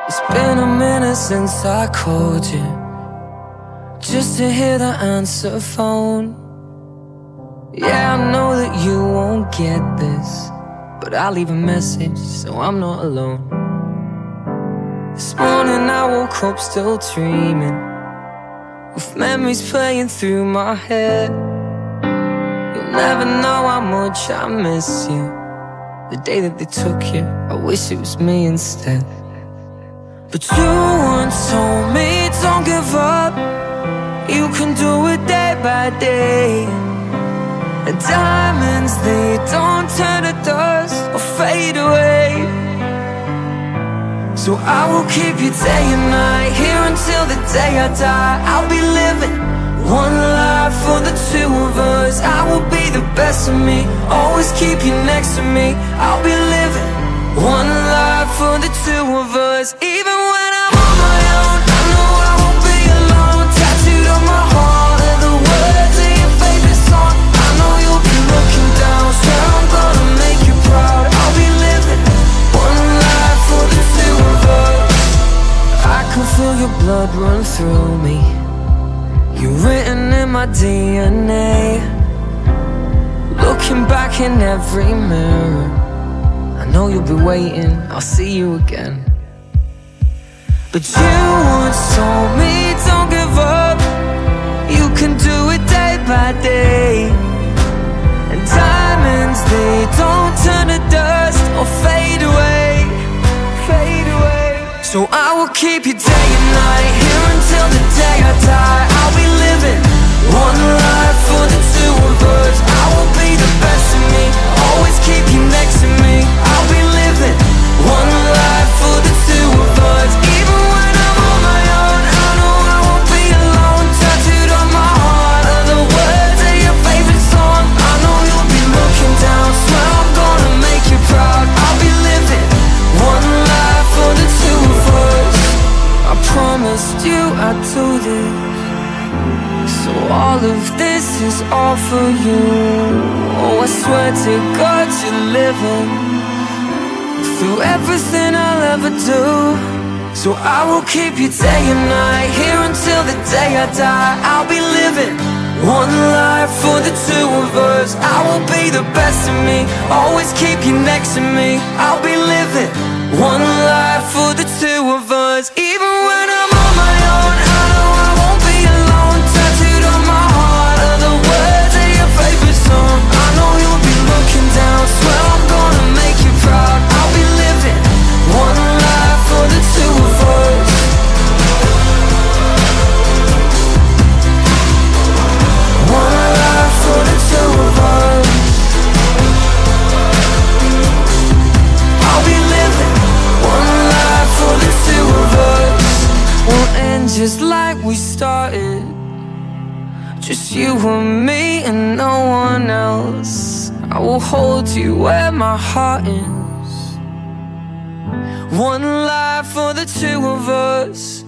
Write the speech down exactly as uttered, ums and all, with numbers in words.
It's been a minute since I called you, just to hear the answer phone. Yeah, I know that you won't get this, but I'll leave a message so I'm not alone. This morning I woke up still dreaming, with memories playing through my head. You'll never know how much I miss you. The day that they took you, I wish it was me instead. But you once told me, don't give up, you can do it day by day. And diamonds, they don't turn to dust or fade away. So I will keep you day and night, here until the day I die. I'll be living one life for the two of us. I will be the best of me, always keep you next to me. I'll be living one life for the two of us. Even when I'm on my own, I know I won't be alone. Tattooed on my heart are the words of your favorite song. I know you'll be looking down, swear I'm gonna make you proud. I'll be living one life for the two of us. I can feel your blood run through me, you're written in my D N A. Looking back in every mirror, I know you'll be waiting, I'll see you again. But you once told me, don't give up, you can do it day by day. And diamonds, they don't turn to dust or fade away, fade away. So I will keep you day and night, here until the day I die. I'll be living one life for the two of us. I will be the best of me, always keep you next to me. I'll be living one life for the two of us. Even when I'm on my own, I know I won't be alone. Tattooed on my heart are the words of your favorite song. I know you'll be looking down, swear I'm gonna make you proud. I'll be living one life for the two of us. I promised you I'd do this, so all of this is all for you. Oh, I swear to God you're living through everything I'll ever do. So I will keep you day and night, here until the day I die. I'll be living one life for the two of us. I will be the best of me, always keep you next to me. I'll be living one life for the two of us. Even when I'm on my own, I know I won't be alone. Tattooed on my heart are the words of your favorite song. I know you'll be looking down, swear I'm gonna make you proud. I'll be living one life for the two of us. One life for the two of us. I'll be living one life for the two of us. We'll end just like we started, just you and me and no one else. I will hold you where my heart is. One life for the two of us.